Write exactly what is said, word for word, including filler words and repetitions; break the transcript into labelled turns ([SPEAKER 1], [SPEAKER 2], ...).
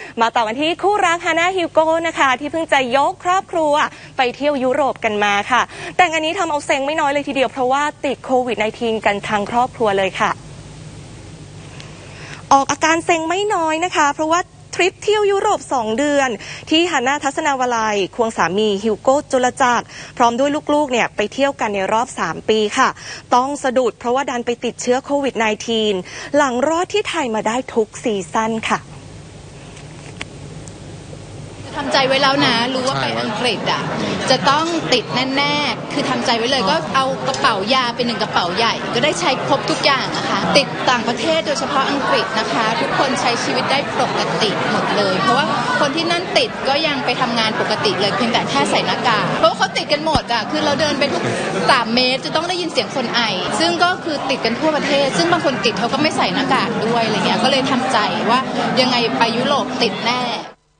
[SPEAKER 1] มาต่อกันที่คู่รักฮาน่าฮิวโก้นะคะที่เพิ่งจะยกครอบครัวไปเที่ยวยุโรปกันมาค่ะแต่งานนี้ทำเอาเซ็งไม่น้อยเลยทีเดียวเพราะว่าติดโควิด สิบเก้า กันทั้งครอบครัวเลยค่ะออกอาการเซ็งไม่น้อยนะคะเพราะว่าทริปเที่ยวยุโรปสองเดือนที่ฮาน่าทัศนาวลัยควงสามีฮิวโก้จุลจักรพร้อมด้วยลูกๆเนี่ยไปเที่ยวกันในรอบสามปีค่ะต้องสะดุดเพราะว่าดันไปติดเชื้อโควิด สิบเก้า หลังรอดที่ไทยมาได้ทุกซีซั่นค่ะ
[SPEAKER 2] ทำใจไว้แล้วนะรู้ว่าไปอังกฤษอ่ะจะต้องติดแน่ๆคือทำใจไว้เลยก็เอากระเป๋ายาเป็นหนึ่งกระเป๋าใหญ่ก็ได้ใช้ครบทุกอย่างนะคะติดต่างประเทศโดยเฉพาะอังกฤษนะคะทุกคนใช้ชีวิตได้ปกติหมดเลยเพราะว่าคนที่นั่นติดก็ยังไปทำงานปกติเลยเพียงแต่แค่ใส่หน้ากากเพราะว่าเขาติดกันหมดอ่ะคือเราเดินไปทุกสามเมตรจะต้องได้ยินเสียงคนไอซึ่งก็คือติดกันทั่วประเทศซึ่งบางคนติดเขาก็ไม่ใส่หน้ากากด้วยอะไรเงี้ยก็เลยทำใจว่ายังไงไปยุโรปติดแน่